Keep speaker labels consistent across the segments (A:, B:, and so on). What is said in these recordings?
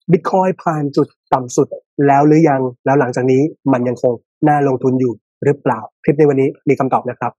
A: Bitcoin ผ่านจุดต่ำสุดแล้วหรือยังแล้วหลังจากนี้มันยังคงน่าลงทุนอยู่หรือเปล่าคลิปในวันนี้มีคำตอบนะครับ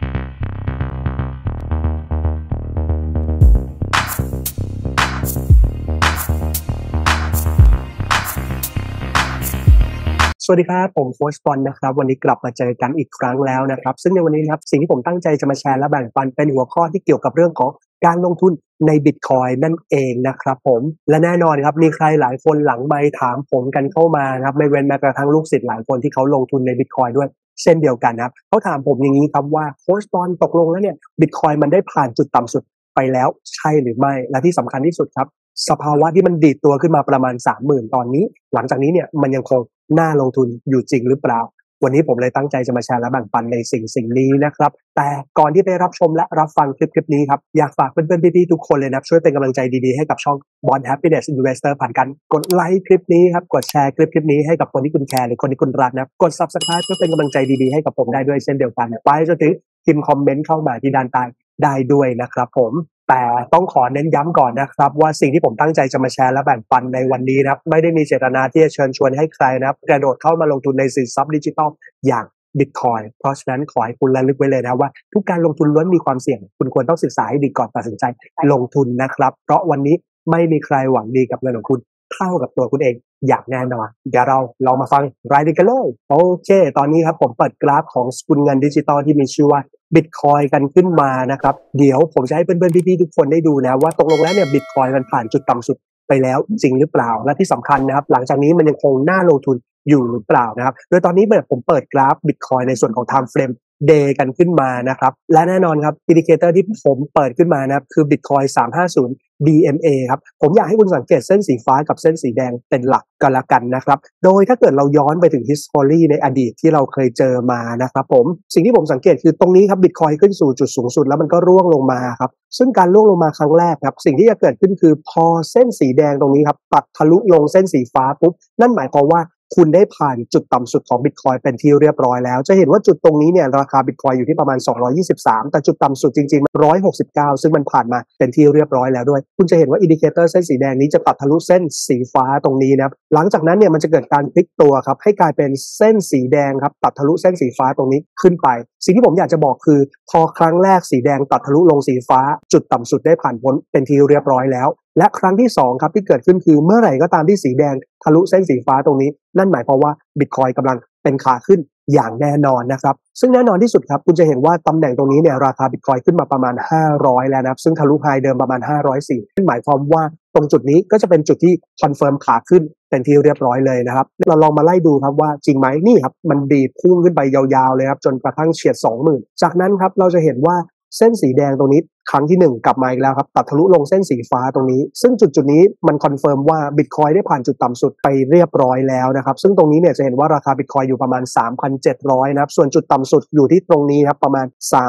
A: สวัสดีครับผมโค้ชบอลนะครับวันนี้กลับมาเจอกันอีกครั้งแล้วนะครับซึ่งในวันนี้นะครับสิ่งที่ผมตั้งใจจะมาแชร์และแบ่งปันเป็นหัวข้อที่เกี่ยวกับเรื่องของการลงทุนใน Bitcoin นั่นเองนะครับผมและแน่นอนครับมีใครหลายคนหลังไมค์ถามผมกันเข้ามาครับไม่เว้นแม้กระทั่งลูกศิษย์หลายคนที่เขาลงทุนใน Bitcoin ด้วยเช่นเดียวกันครับเขาถามผมอย่างนี้ครับว่าโค้ชบอลตกลงแล้วเนี่ย Bitcoin มันได้ผ่านจุดต่ำสุดไปแล้วใช่หรือไม่และที่สำคัญที่สุดครับสภาวะที่มันดีดตัวขึ้นมาประมาณ 30,000 ตอนนี้หลังจากนี้เนี่ยมันยังคงน่าลงทุนอยู่จริงหรือเปล่าวันนี้ผมเลยตั้งใจจะมาแชร์และแบ่งปันในสิ่งนี้นะครับแต่ก่อนที่ไปรับชมและรับฟังคลิปนี้ครับอยากฝากเพื่อนๆพี่ๆทุกคนเลยนะช่วยเป็นกำลังใจดีๆให้กับช่อง Bond Happiness Investor ผ่านการกดไลค์คลิปนี้ครับกดแชร์คลิปนี้ให้กับคนที่คุณแคร์หรือคนที่คุณรักนะกด Subscribe เพื่อเป็นกำลังใจดีๆให้กับผมได้ด้วยเช่นเดียวกันไปจนถึงพิมพ์คอมเมนต์เข้ามาที่ด้านใต้ได้ด้วยนะครับผมแต่ต้องขอเน้นย้ำก่อนนะครับว่าสิ่งที่ผมตั้งใจจะมาแชร์และแบ่งปันในวันนี้นะครับไม่ได้มีเจตนาที่จะเชิญชวนให้ใครนะครับกระโดดเข้ามาลงทุนในสินทรัพย์ดิจิทัลอย่าง Bitcoin เพราะฉะนั้นขอให้คุณระลึกไว้เลยนะว่าทุกการลงทุนล้วนมีความเสี่ยงคุณควรต้องศึกษาให้ดีก่อนตัดสินใจลงทุนนะครับเพราะวันนี้ไม่มีใครหวังดีกับเงินของคุณเท่ากับตัวคุณเองอย่างแน่นอนเดี๋ยวเราลองมาฟังรายละเอียดกันเลยโอเคตอนนี้ครับผมเปิดกราฟของสกุลเงินดิจิตอลที่มีชื่อว่า Bitcoin กันขึ้นมานะครับเดี๋ยวผมจะให้เพื่อนๆพี่ๆทุกคนได้ดูนะว่าตกลงแล้วเนี่ย Bitcoin มันผ่านจุดต่ำสุดไปแล้วจริงหรือเปล่าและที่สำคัญนะครับหลังจากนี้มันยังคงน่าลงทุนอยู่หรือเปล่านะครับโดยตอนนี้ผมเปิดกราฟ Bitcoin ในส่วนของ Time Frame Day กันขึ้นมานะครับและแน่นอนครับอินดิเคเตอร์ที่ผมเปิดขึ้นมานะครับคือ Bitcoin 350 DMA ครับผมอยากให้คุณสังเกตเส้นสีฟ้ากับเส้นสีแดงเป็นหลักกันละกันนะครับโดยถ้าเกิดเราย้อนไปถึง history ในอดีตที่เราเคยเจอมานะครับผมสิ่งที่ผมสังเกตคือตรงนี้ครับ Bitcoin ขึ้นสู่จุดสูงสุดแล้วมันก็ร่วงลงมาครับซึ่งการร่วงลงมาครั้งแรกครับสิ่งที่จะเกิดขึ้นคือพอเส้นสีแดงตรงนี้ครับตัดทะลุลงเส้นสีฟ้าปุ๊บนั่นหมายความว่าคุณได้ผ่านจุดต่ำสุดของ Bitcoin เป็นที่เรียบร้อยแล้วจะเห็นว่าจุดตรงนี้เนี่ยราคา Bitcoin อยู่ที่ประมาณ223แต่จุดต่ำสุดจริงๆ169ซึ่งมันผ่านมาเป็นที่เรียบร้อยแล้วด้วยคุณจะเห็นว่าอินดิเคเตอร์เส้นสีแดงนี้จะตัดทะลุเส้นสีฟ้าตรงนี้นะครับหลังจากนั้นเนี่ยมันจะเกิดการพลิกตัวครับให้กลายเป็นเส้นสีแดงครับตัดทะลุเส้นสีฟ้าตรงนี้ขึ้นไปสิ่งที่ผมอยากจะบอกคือพอครั้งแรกสีแดงตัดทะลุลงสีฟ้าจุดต่ำสุดได้ผ่านพ้นเป็นที่เรียบร้อยแล้วและครั้งที่2ครับที่เกิดขึ้นคือเมื่อไหร่ก็ตามที่สีแดงทะลุเส้นสีฟ้าตรงนี้นั่นหมายความว่า Bitcoin กำลังเป็นขาขึ้นอย่างแน่นอนนะครับซึ่งแน่นอนที่สุดครับคุณจะเห็นว่าตำแหน่งตรงนี้เนี่ยราคา Bitcoin ขึ้นมาประมาณ500แล้วนะครับซึ่งทะลุไฮเดิมประมาณ504ซึ่งหมายความว่าตรงจุดนี้ก็จะเป็นจุดที่คอนเฟิร์มขาขึ้นเป็นที่เรียบร้อยเลยนะครับเราลองมาไล่ดูครับว่าจริงไหมนี่ครับมันดีดพุ่งขึ้นไปยาวๆเลยครับจนกระทั่งเฉียด 20,000 จากนั้นครับเราจะเห็นว่าเส้นสีแดงตรงนี้ครั้งที่1กลับมาอีกแล้วครับตัดทะลุลงเส้นสีฟ้าตรงนี้ซึ่งจุดนี้มันคอนเฟิร์มว่า Bitcoin ได้ผ่านจุดต่ำสุดไปเรียบร้อยแล้วนะครับซึ่งตรงนี้เนี่ยจะเห็นว่าราคา Bitcoin อยู่ประมาณ 3,700 นะครับส่วนจุดต่ำสุดอยู่ที่ตรงนี้ครับประมาณ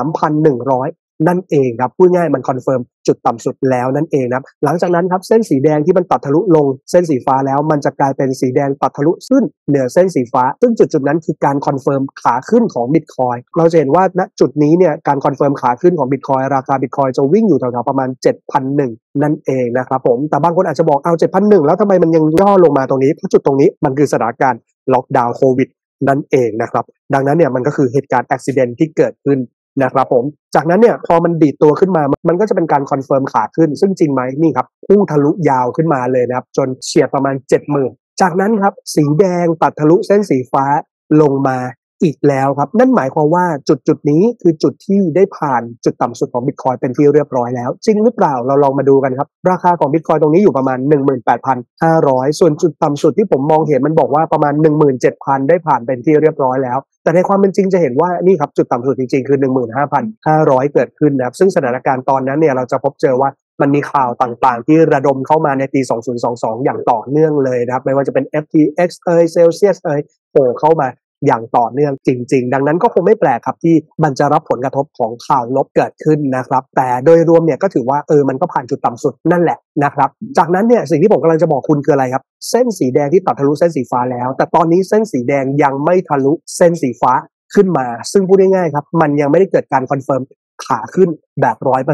A: 3,100นั่นเองครับพูดง่ายมันคอนเฟิร์มจุดต่ำสุดแล้วนั่นเองนะครับหลังจากนั้นครับเส้นสีแดงที่มันตัดทะลุลงเส้นสีฟ้าแล้วมันจะกลายเป็นสีแดงตัดทะลุขึ้นเหนือเส้นสีฟ้าซึ่งจุดนั้นคือการคอนเฟิร์มขาขึ้นของ Bitcoin เราจะเห็นว่าณจุดนี้เนี่ยการคอนเฟิร์มขาขึ้นของ Bitcoin ราคา Bitcoin จะวิ่งอยู่แถวๆประมาณ 7,100 นั่นเองนะครับผมแต่บางคนอาจจะบอกเอา 7,100 แล้วทำไมมันยังย่อลงมาตรงนี้เพราะจุดตรงนี้มันคือสถานการณ์ล็อกดาวน์โควิดนั่นเองนะครับดังนั้นเนี่ยมันก็คือเหตุการณ์อุบัติเหตุที่เกิดขึ้นนะครับผมจากนั้นเนี่ยพอมันดีดตัวขึ้นมามันก็จะเป็นการคอนเฟิร์มขาขึ้นซึ่งจริงไหมนี่ครับพุ่งทะลุยาวขึ้นมาเลยนะครับจนเฉียดประมาณ 70,000 จากนั้นครับสีแดงตัดทะลุเส้นสีฟ้าลงมาอีกแล้วครับนั่นหมายความว่าจุดนี้คือจุดที่ได้ผ่านจุดต่ำสุดของ Bitcoin เป็นที่เรียบร้อยแล้วจริงหรือเปล่าเราลองมาดูกันครับราคาของ Bitcoin ตรงนี้อยู่ประมาณ 18,500 ส่วนจุดต่ำสุดที่ผมมองเห็นมันบอกว่าประมาณ 17,000 ได้ผ่านเป็นที่เรียบร้อยแล้วแต่ในความเป็นจริงจะเห็นว่านี่ครับจุดต่ำสุดจริงๆคือ 15,500 เกิดขึ้นนะครับซึ่งสถานการณ์ตอนนั้นเนี่ยเราจะพบเจอว่ามันมีข่าวต่างๆที่ระดมเข้ามาในปี 2022 อย่างต่อเนื่องเลยนะครับไม่ว่าจะเป็น FTX Celsius โผล่เข้ามาอย่างต่อเนื่องจริงๆดังนั้นก็คงไม่แปลกครับที่มันจะรับผลกระทบของข่าวลบเกิดขึ้นนะครับแต่โดยรวมเนี่ยก็ถือว่ามันก็ผ่านจุดต่ำสุดนั่นแหละนะครับจากนั้นเนี่ยสิ่งที่ผมกำลังจะบอกคุณคืออะไรครับเส้นสีแดงที่ตัดทะลุเส้นสีฟ้าแล้วแต่ตอนนี้เส้นสีแดงยังไม่ทะลุเส้นสีฟ้าขึ้นมาซึ่งพูดง่ายๆครับมันยังไม่ได้เกิดการคอนเฟิร์มขาขึ้นแบบ 100%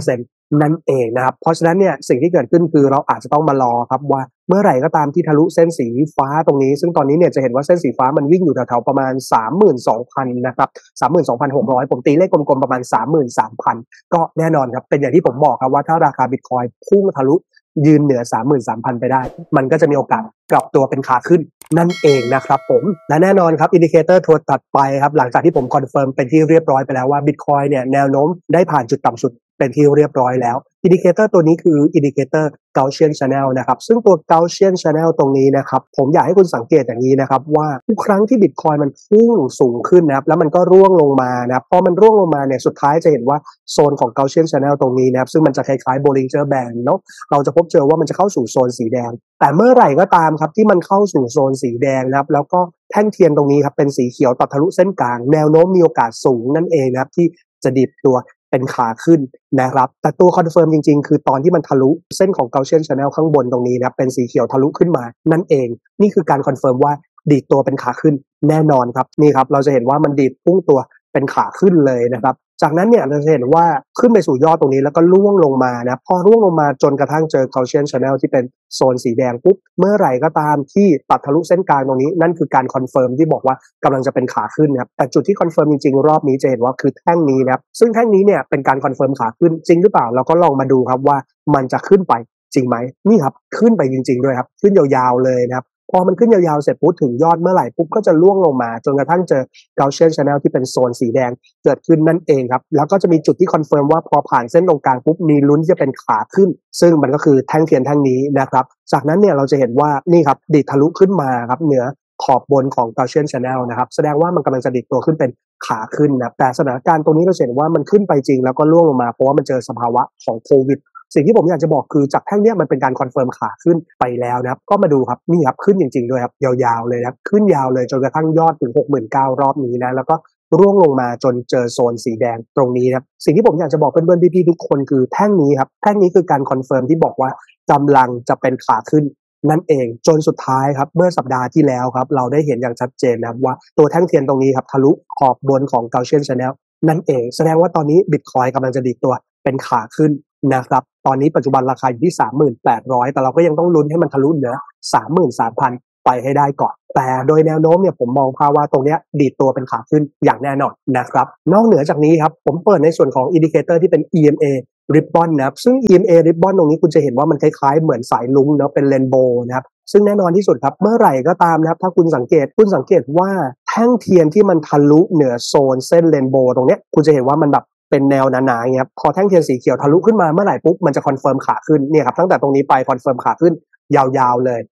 A: นั่นเองนะครับเพราะฉะนั้นเนี่ยสิ่งที่เกิดขึ้นคือเราอาจจะต้องมารอครับว่าเมื่อไหร่ก็ตามที่ทะลุเส้นสีฟ้าตรงนี้ซึ่งตอนนี้เนี่ยจะเห็นว่าเส้นสีฟ้ามันวิ่งอยู่แถวๆประมาณ 32,000 นะครับ 32,600 ผมตีเลขกลมๆประมาณ 33,000 ก็แน่นอนครับเป็นอย่างที่ผมบอกครับว่าถ้าราคาบิตคอยน์พุ่งทะลุยืนเหนือ 33,000 ไปได้มันก็จะมีโอกาสกลับตัวเป็นขาขึ้นนั่นเองนะครับผมและแน่นอนครับอินดิเคเตอร์ตัวถัดไปครับหลังจากที่ผมคอนเฟิร์มเป็นที่เรียบร้อยไปแล้วว่าบิตคอยน์เนี่ยแนวโน้มได้ผ่านจุดต่ำสุดเป็นที่เรียบร้อยแล้วอินดิเคเตอร์ตัวนี้คืออินดิเคเตอร์ Gaussian Channel นะครับซึ่งตัว Gaussian Channel ตรงนี้นะครับผมอยากให้คุณสังเกตอย่างนี้นะครับว่าทุกครั้งที่บิตคอยน์มันพุ่งสูงขึ้นนะครับแล้วมันก็ร่วงลงมานะครับพอมันร่วงลงมาเนี่ยสุดท้ายจะเห็นว่าโซนของ Gaussian Channel ตรงนี้นะครับซึ่งมันจะคล้ายๆ Bollinger Band เนาะเราจะพบเจอว่ามันจะเข้าสู่โซนสีแดงแต่เมื่อไหร่ก็ตามครับที่มันเข้าสู่โซนสีแดงนะครับแล้วก็แท่งเทียนตรงนี้ครับเป็นสีเขียวตัดทะลุเส้นกลางแนวโน้มมีโอกาสสูงนั่นเองนะครับที่จะดิบตัวเป็นขาขึ้นนะครับแต่ตัวคอนเฟิร์มจริงๆคือตอนที่มันทะลุเส้นของ Gaussian Channel ข้างบนตรงนี้นะครับเป็นสีเขียวทะลุขึ้นมานั่นเองนี่คือการคอนเฟิร์มว่าดีดตัวเป็นขาขึ้นแน่นอนครับนี่ครับเราจะเห็นว่ามันดีดพุ่งตัวเป็นขาขึ้นเลยนะครับจากนั้นเนี่ยเราจะเห็นว่าขึ้นไปสู่ยอดตรงนี้แล้วก็ร่วงลงมานะพอร่วงลงมาจนกระทั่งเจอ Gaussian Channel ที่เป็นโซนสีแดงปุ๊บเมื่อไหร่ก็ตามที่ตัดทะลุเส้นกลางตรงนี้นั่นคือการคอนเฟิร์มที่บอกว่ากำลังจะเป็นขาขึ้นนะครับแต่จุดที่คอนเฟิร์มจริงๆรอบนี้จะเห็นว่าคือแท่งนี้นะครับซึ่งแท่งนี้เนี่ยเป็นการคอนเฟิร์มขาขึ้นจริงหรือเปล่าเราก็ลองมาดูครับว่ามันจะขึ้นไปจริงไหมนี่ครับขึ้นไปจริงๆด้วยครับขึ้นยาวๆเลยนะครับพอมันขึ้นยาวๆเสร็จปุ๊บถึงยอดเมื่อไหร่ปุ๊บก็จะล่วงลงมาจนกระทั่งเจอ Gaussian Channel ที่เป็นโซนสีแดงเกิดขึ้นนั่นเองครับแล้วก็จะมีจุดที่คอนเฟิร์มว่าพอผ่านเส้นตรงกลางปุ๊บมีลุ้นที่จะเป็นขาขึ้นซึ่งมันก็คือแท่งเทียนแท่งนี้นะครับจากนั้นเนี่ยเราจะเห็นว่านี่ครับดีดทะลุขึ้นมาครับเหนือขอบบนของ Gaussian Channel นะครับแสดงว่ามันกำลังจะดีดตัวขึ้นเป็นขาขึ้นนะแต่สถานการณ์ตรงนี้เราเห็นว่ามันขึ้นไปจริงแล้วก็ล่วงลงมาเพราะว่ามันเจอสภาวะของโควิดสิ่งที่ผมอยากจะบอกคือจากแท่งเนี้ยมันเป็นการคอนเฟิร์มขาขึ้นไปแล้วนะครับก็มาดูครับนี่ครับขึ้นจริงๆด้วยครับยาวๆเลยครับขึ้นยาวเลยจนกระทั่งยอดถึง 69,000 รอบนี้นะแล้วก็ร่วงลงมาจนเจอโซนสีแดงตรงนี้ครับสิ่งที่ผมอยากจะบอกเพื่อนๆพี่ๆทุกคนคือแท่งนี้ครับแท่งนี้คือการคอนเฟิร์มที่บอกว่ากำลังจะเป็นขาขึ้นนั่นเองจนสุดท้ายครับเมื่อสัปดาห์ที่แล้วครับเราได้เห็นอย่างชัดเจนนะครับว่าตัวแท่งเทียนตรงนี้ครับทะลุขอบบนของ Gaussian Channel นั่นเองแสดงว่าตอนนี้ Bitcoin กำลังจะดีดตัวเป็นขาขึ้นนะครับตอนนี้ปัจจุบันราคาอยู่ที่ 38,000 แต่เราก็ยังต้องลุ้นให้มันทะลุเหนือ 33,000 ไปให้ได้ก่อนแต่โดยแนวโน้มเนี่ยผมมองภาวะตรงเนี้ยดีดตัวเป็นขาขึ้นอย่างแน่นอนนะครับนอกเหนือจากนี้ครับผมเปิดในส่วนของอินดิเคเตอร์ที่เป็น EMA Ribbon นะครับซึ่ง EMA Ribbon ตรงนี้คุณจะเห็นว่ามันคล้ายๆเหมือนสายลุ้งเนาะเป็นเรนโบว์นะครับซึ่งแน่นอนที่สุดครับเมื่อไหร่ก็ตามนะครับถ้าคุณสังเกตว่าแท่งเทียนที่มันทะลุเหนือโซนเส้นเรนโบว์ตรงเนี้ยคุณจะเห็นว่ามันแบบเป็นแนวหนาๆอย่างเงี้ยพอแท่งเทียนสีเขียวทะลุขึ้นมาเมื่อไหร่ปุ๊บมันจะคอนเฟิร์มขาขึ้นเนี่ยครับตั้งแต่ตรงนี้ไปคอนเฟิร์มขาขึ้นยาวๆเลย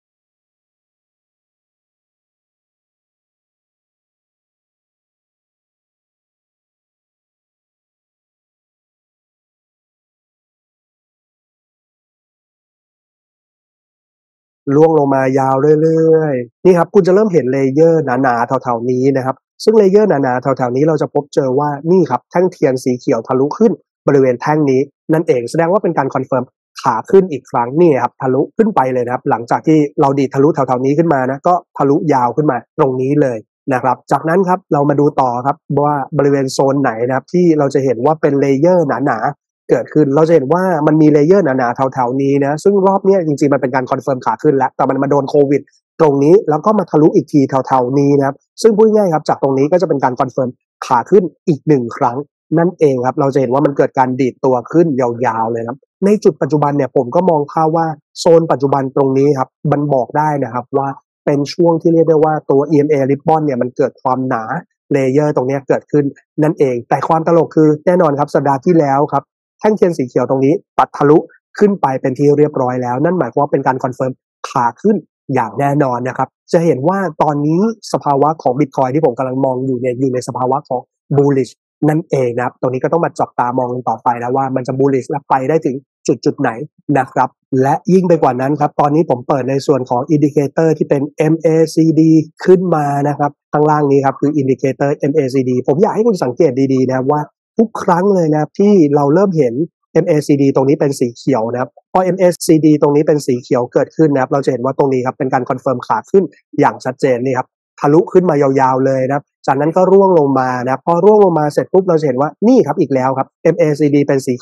A: ร่วงลงมายาวเรื่อยๆนี่ครับคุณจะเริ่มเห็นเลเยอร์หนาๆแถวๆนี้นะครับซึ่งเลเยอร์หนาๆแถวๆนี้เราจะพบเจอว่านี่ครับแท่งเทียนสีเขียวทะลุขึ้นบริเวณแท่งนี้นั่นเองแสดงว่าเป็นการคอนเฟิร์มขาขึ้นอีกครั้งนี่ครับทะลุขึ้นไปเลยนะครับหลังจากที่เราดีดทะลุแถวๆนี้ขึ้นมานะก็ทะลุยาวขึ้นมาตรงนี้เลยนะครับจากนั้นครับเรามาดูต่อครับว่าบริเวณโซนไหนนะครับที่เราจะเห็นว่าเป็นเลเยอร์หนาๆเกิดขึ้นเราจะเห็นว่ามันมีเลเยอร์หนาๆแถวๆนี้นะซึ่งรอบนี้จริงๆมันเป็นการคอนเฟิร์มขาขึ้นแล้วแต่มันมาโดนโควิดตรงนี้แล้วก็มาทะลุอีกทีแถวๆนี้นะครับซึ่งพูดง่ายๆครับจากตรงนี้ก็จะเป็นการคอนเฟิร์มขาขึ้นอีก1 ครั้งนั่นเองครับเราจะเห็นว่ามันเกิดการดีดตัวขึ้นยาวๆเลยครับในจุดปัจจุบันเนี่ยผมก็มองภาพว่าโซนปัจจุบันตรงนี้ครับมันบอกได้นะครับว่าเป็นช่วงที่เรียกได้ว่าตัว EMA Ribbon เนี่ยมันเกิดความหนาเลเยอร์ตรงนี้เกิดขึ้นนั่นเองแต่ความตลกคือแน่นอนครับสัปดาห์ที่แล้วครับแท่งเทียนสีเขียวตรงนี้ปัดทะลุขึ้นไปเป็นที่เรียบร้อยแล้วนั่นหมายความว่าเป็นการคอนเฟิร์มขาขึ้นอย่างแน่นอนนะครับจะเห็นว่าตอนนี้สภาวะของ Bitcoin ที่ผมกำลังมองอยู่เนี่ยอยู่ในสภาวะของ bullish นั่นเองนะครับตรงนี้ก็ต้องมาจับตามองกันต่อไปนะว่ามันจะ bullish และไปได้ถึงจุดไหนนะครับและยิ่งไปกว่านั้นครับตอนนี้ผมเปิดในส่วนของอินดิเคเตอร์ที่เป็น MACD ขึ้นมานะครับข้างล่างนี้ครับคืออินดิเคเตอร์ MACD ผมอยากให้คุณสังเกตดีๆนะครับว่าทุกครั้งเลยนะครับที่เราเริ่มเห็น MACD ตรงนี้เป็นสีเขียวนะครับพอ MACD ตรงนี้เป็นสีเขียวเกิดขึ้นนะครับเราจะเห็นว่าตรงนี้ครับเป็นการคอนเฟิร์มขาขึ้นอย่างชัดเจนนี่ครับทะลุขึ้นมายาวๆเลยนะครับจากนั้นก็ร่วงลงมานะครับพอร่วงลงมาเสร็จปุ๊บเราจะเห็นว่านี่ครับอีกแล้วครับ MACD เป็นสีเขียว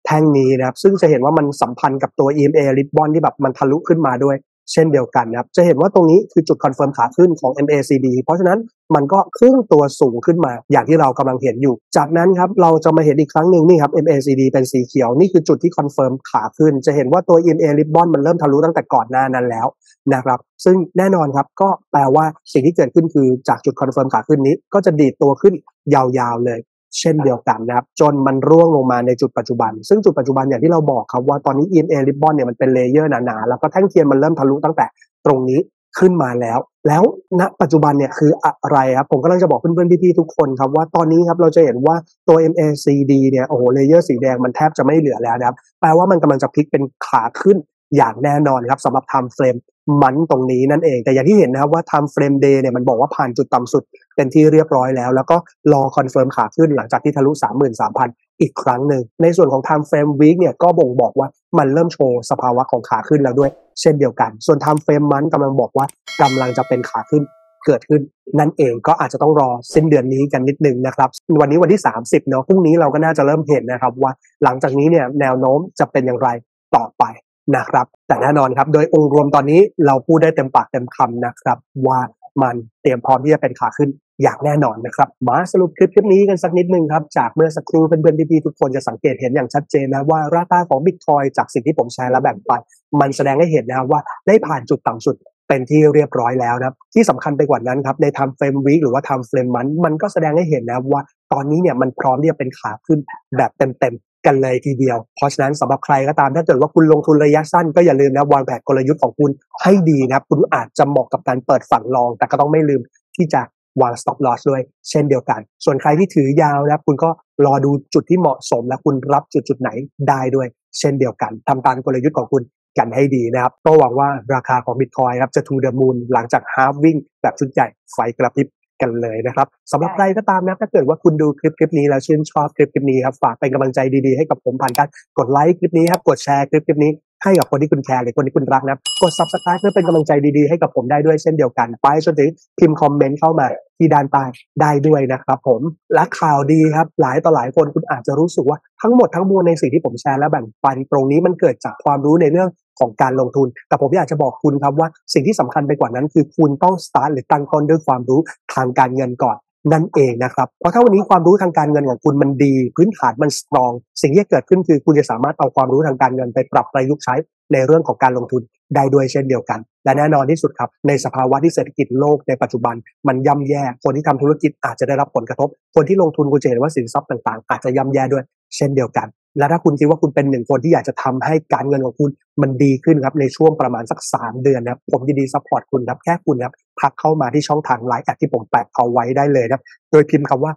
A: แท่งนี้นะครับซึ่งจะเห็นว่ามันสัมพันธ์กับตัว EMA Ribbon ที่แบบมันทะลุขึ้นมาด้วยเช่นเดียวกันนะครับจะเห็นว่าตรงนี้คือจุดคอนเฟิร์มขาขึ้นของ MACD เพราะฉะนั้นมันก็พุ่งตัวสูงขึ้นมาอย่างที่เรากำลังเห็นอยู่จากนั้นครับเราจะมาเห็นอีกครั้งหนึ่งนี่ครับ MACD เป็นสีเขียวนี่คือจุดที่คอนเฟิร์มขาขึ้นจะเห็นว่าตัว EMA Ribbon มันเริ่มทะลุตั้งแต่ก่อนหน้านั้นแล้วนะครับซึ่งแน่นอนครับก็แปลว่าสิ่งที่เกิดขึ้นคือจากจุดคอนเฟิร์มขาขึ้นนี้ก็จะดีดตัวขึ้นยาวๆเลยเช่นเดียวกันนะครับจนมันร่วงลงมาในจุดปัจจุบันซึ่งจุดปัจจุบันอย่างที่เราบอกครับว่าตอนนี้ EMA Ribbon เนี่ยมันเป็นเลเยอร์หนาๆแล้วก็แท่งเทียนมันเริ่มทะลุตั้งแต่ตรงนี้ขึ้นมาแล้วณปัจจุบันเนี่ยคืออะไรครับผมกำลังจะบอกเพื่อนๆพี่ๆทุกคนครับว่าตอนนี้ครับเราจะเห็นว่าตัว MACD เนี่ยโอ้โหเลเยอร์สีแดงมันแทบจะไม่เหลือแล้วนะครับแปลว่ามันกำลังจะพลิกเป็นขาขึ้นอย่างแน่นอนครับสำหรับ time frame มันตรงนี้นั่นเองแต่อย่างที่เห็นนะครับว่า time frame day เนี่ยมันบอกว่าผ่านจุดต่ำสุดเป็นที่เรียบร้อยแล้วก็รอคอนเฟิร์มขาขึ้นหลังจากที่ทะลุ 33,000 อีกครั้งหนึ่งในส่วนของ time frame week เนี่ยก็บ่งบอกว่ามันเริ่มโชว์สภาวะของขาขึ้นแล้วด้วยเช่นเดียวกันส่วน time frame month กำลังบอกว่ากำลังจะเป็นขาขึ้นเกิดขึ้นนั่นเองก็อาจจะต้องรอสิ้นเดือนนี้กันนิดนึงนะครับวันนี้วันที่30เนาะพรุ่งนี้เราก็น่าจะเริ่มเห็นนะครับว่าหลังจากนี้เนี่ยแนวโน้มจะเป็นอย่างไรต่อไปนะครับแต่แน่นอนครับโดยองค์รวมตอนนี้เราพูดได้เต็มปากเต็มคำนะครับว่ามันเตรียมพร้อมที่จะเป็นขาขึ้นอย่างแน่นอนนะครับมาสรุปคลิปนี้กันสักนิดนึงครับจากเมื่อสักครู่เพื่อนๆพี่ๆทุกคนจะสังเกตเห็นอย่างชัดเจนนะว่าราคาของ Bitcoin จากสิ่งที่ผมแชร์และแบ่งปันมันแสดงให้เห็นนะครับว่าได้ผ่านจุดต่ำสุดเป็นที่เรียบร้อยแล้วนะครับที่สำคัญไปกว่านั้นครับใน time frame week หรือว่า time frame month มันก็แสดงให้เห็นนะครับว่าตอนนี้เนี่ยมันพร้อมที่จะเป็นขาขึ้นแบบเต็มๆกันเลยทีเดียวเพราะฉะนั้นสำหรับใครก็ตามถ้าเกิดว่าคุณลงทุนระยะสั้นก็อย่าลืมนะวางแผนกลยุทธ์ของคุณให้ดีนะครับคุณอาจจะเหมาะกับการเปิดฝั่งลองแต่ก็ต้องไม่ลืมที่จะวาง stop loss ด้วยเช่นเดียวกันส่วนใครที่ถือยาวนะครับคุณก็รอดูจุดที่เหมาะสมและคุณรับจุดไหนได้ด้วยเช่นเดียวกันทำตามกลยุทธ์ของคุณกันให้ดีนะครับก็หวังว่าราคาของ Bitcoin ครับจะ to the moon หลังจาก halving แบบชุดใหญ่ไฟกระพริบกันเลยนะครับสำหรับใครก็ตามนะถ้าเกิดว่าคุณดูคลิปนี้แล้วชื่นชอบคลิปนี้ครับฝากเป็นกำลังใจดีๆให้กับผมผ่านการกดไลค์คลิปนี้ครับกดแชร์คลิปนี้ให้กับคนที่คุณแคร์หรือคนที่คุณรักนะกด Subscribe เพื่อเป็นกำลังใจดีๆให้กับผมได้ด้วยเช่นเดียวกันไปจนถึงพิมพ์คอมเมนต์เข้ามาที่ด้านใต้ได้ด้วยนะครับผมและข่าวดีครับหลายต่อหลายคนคุณอาจจะรู้สึกว่าทั้งหมดทั้งมวลในสิ่งที่ผมแชร์และแบ่งปันตรงนี้มันเกิดจากความรู้ในเรื่องของการลงทุนแต่ผมอยากจะบอกคุณครับว่าสิ่งที่สำคัญไปกว่านั้นคือคุณต้อง start หรือตั้งต้นด้วยความรู้ทางการเงินก่อนนั่นเองนะครับเพราะถ้าวันนี้ความรู้ทางการเงินของคุณมันดีพื้นฐานมันสตรองสิ่งที่เกิดขึ้นคือคุณจะสามารถเอาความรู้ทางการเงินไปปรับประยุกต์ใช้ในเรื่องของการลงทุนได้ด้วยเช่นเดียวกันและแน่นอนที่สุดครับในสภาวะที่เศรษฐกิจโลกในปัจจุบันมันย่ำแย่คนที่ทำธุรกิจอาจจะได้รับผลกระทบคนที่ลงทุนคุณจะเห็นว่าสินทรัพย์ต่างๆอาจจะย่ำแย่ด้วยเช่นเดียวกันและถ้าคุณคิดว่าคุณเป็นหนึ่งคนที่อยากจะทำให้การเงินของคุณมันดีขึ้นครับในช่วงประมาณสัก3 เดือนนะครับผมยินดีซัพพอร์ตคุณครับแค่คุณครับทักเข้ามาที่ช่องทาง LINE แอดที่ผมแปะเอาไว้ได้เลยครับโดยพิมพ์คำว่า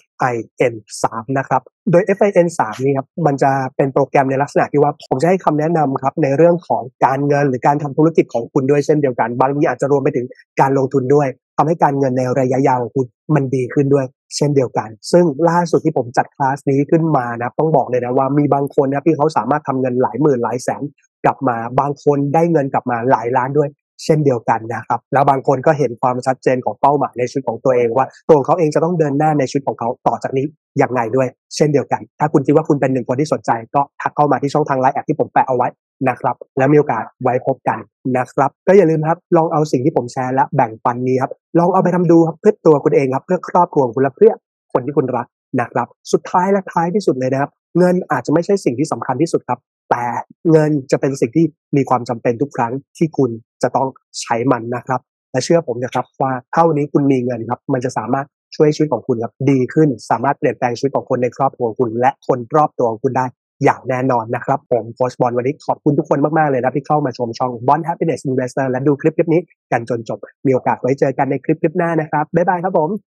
A: FIN 3นะครับโดย FIN 3นี่ครับมันจะเป็นโปรแกรมในลักษณะที่ว่าผมจะให้คำแนะนำครับในเรื่องของการเงินหรือการทำธุรกิจของคุณด้วยเช่นเดียวกันบางทีอาจจะรวมไปถึงการลงทุนด้วยทำให้การเงินในระยะยาวของคุณมันดีขึ้นด้วยเช่นเดียวกันซึ่งล่าสุดที่ผมจัดคลาสนี้ขึ้นมานะต้องบอกเลยนะว่ามีบางคนนะที่เขาสามารถทำเงินหลายหมื่นหลายแสนกลับมาบางคนได้เงินกลับมาหลายล้านด้วยเช่นเดียวกันนะครับแล้วบางคนก็เห็นความชัดเจนของเป้าหมายในชีวิตของตัวเองว่าตัวเขาเองจะต้องเดินหน้าในชีวิตของเขาต่อจากนี้อย่างไรด้วยเช่นเดียวกันถ้าคุณคิดว่าคุณเป็นหนึ่งคนที่สนใจก็ทักเข้ามาที่ช่องทาง LINE แอดที่ผมแปะเอาไว้นะครับแล้วมีโอกาสไว้พบกันนะครับก็อย่าลืมครับลองเอาสิ่งที่ผมแชร์และแบ่งปันนี้ครับลองเอาไปทำดูครับเพื่อตัวคุณเองครับเพื่อครอบครัวของคุณและเพื่อคนที่คุณรักนะครับสุดท้ายและท้ายที่สุดเลยนะครับเงินอาจจะไม่ใช่สิ่งที่สำคัญที่สุดครับแต่เงินจะเป็นสิ่งที่มีความจำเป็นทุกครั้งที่คุณจะต้องใช้มันนะครับและเชื่อผมนะครับว่าถ้าวันนี้คุณมีเงินครับมันจะสามารถช่วยชีวิตของคุณครับดีขึ้นสามารถเปลี่ยนแปลงชีวิตของคนในครอบครัวของคุณและคนรอบตัวของคุณได้อย่างแน่นอนนะครับผมโค้ชบอลวันนี้ขอบคุณทุกคนมากๆเลยนะที่เข้ามาชมช่อง Bond Happiness Investor และดูคลิปนี้กันจนจบมีโอกาสไว้เจอกันในคลิปหน้านะครับบ๊ายบายครับผม